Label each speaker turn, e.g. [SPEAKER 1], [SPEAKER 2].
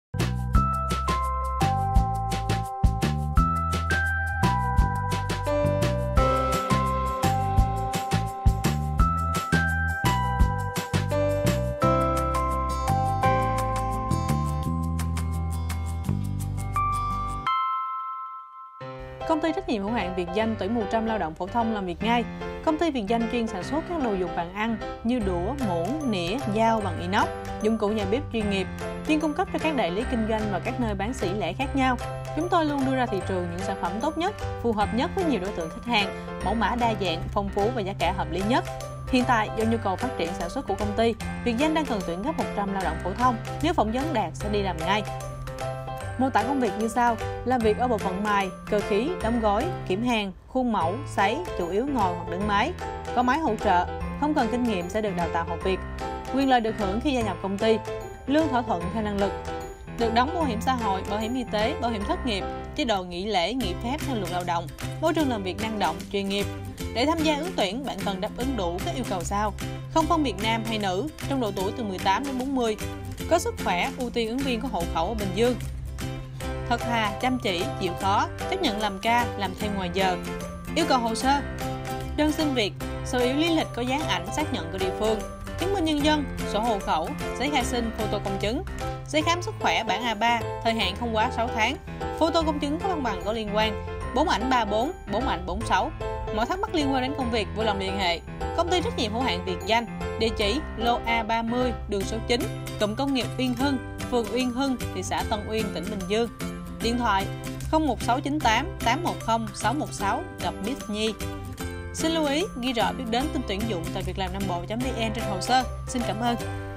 [SPEAKER 1] Công ty trách nhiệm hữu hạn Việt Danh tuyển 100 lao động phổ thông làm việc ngay. Công ty Việt Danh chuyên sản xuất các đồ dùng bàn ăn như đũa, muỗng, nĩa, dao bằng inox, dụng cụ nhà bếp chuyên nghiệp, chuyên cung cấp cho các đại lý kinh doanh và các nơi bán sỉ lẻ khác nhau. Chúng tôi luôn đưa ra thị trường những sản phẩm tốt nhất, phù hợp nhất với nhiều đối tượng khách hàng, mẫu mã đa dạng, phong phú và giá cả hợp lý nhất. Hiện tại, do nhu cầu phát triển sản xuất của công ty, Việt Danh đang cần tuyển gấp 100 lao động phổ thông. Nếu phỏng vấn đạt sẽ đi làm ngay. Mô tả công việc như sau: làm việc ở bộ phận mài, cơ khí, đóng gói, kiểm hàng, khuôn mẫu, sấy, chủ yếu ngồi hoặc đứng máy, có máy hỗ trợ, không cần kinh nghiệm sẽ được đào tạo học việc. Quyền lợi được hưởng khi gia nhập công ty: lương thỏa thuận theo năng lực, được đóng bảo hiểm xã hội, bảo hiểm y tế, bảo hiểm thất nghiệp, chế độ nghỉ lễ, nghỉ phép theo luật lao động, môi trường làm việc năng động, chuyên nghiệp. Để tham gia ứng tuyển, bạn cần đáp ứng đủ các yêu cầu sau: không phân biệt nam hay nữ, trong độ tuổi từ 18 đến 40, có sức khỏe, ưu tiên ứng viên có hộ khẩu ở Bình Dương, thật thà, chăm chỉ, chịu khó, chấp nhận làm ca, làm thêm ngoài giờ. Yêu cầu hồ sơ: đơn xin việc, sổ yếu lý lịch có dán ảnh xác nhận của địa phương, chứng minh nhân dân, sổ hộ khẩu, giấy khai sinh, photo công chứng, giấy khám sức khỏe bản A3, thời hạn không quá 6 tháng, photo công chứng có văn bằng có liên quan, 4 ảnh 34, 4 ảnh 46. Mọi thắc mắc liên quan đến công việc vui lòng liên hệ công ty trách nhiệm hữu hạn Việt Danh, địa chỉ lô A30, đường số 9, cụm công nghiệp Uyên Hưng, phường Uyên Hưng, thị xã Tân Uyên, tỉnh Bình Dương. Điện thoại 01698 810 616, gặp Miss Nhi. Xin lưu ý ghi rõ biết đến tin tuyển dụng tại việclamnambo.vn trên hồ sơ. Xin cảm ơn.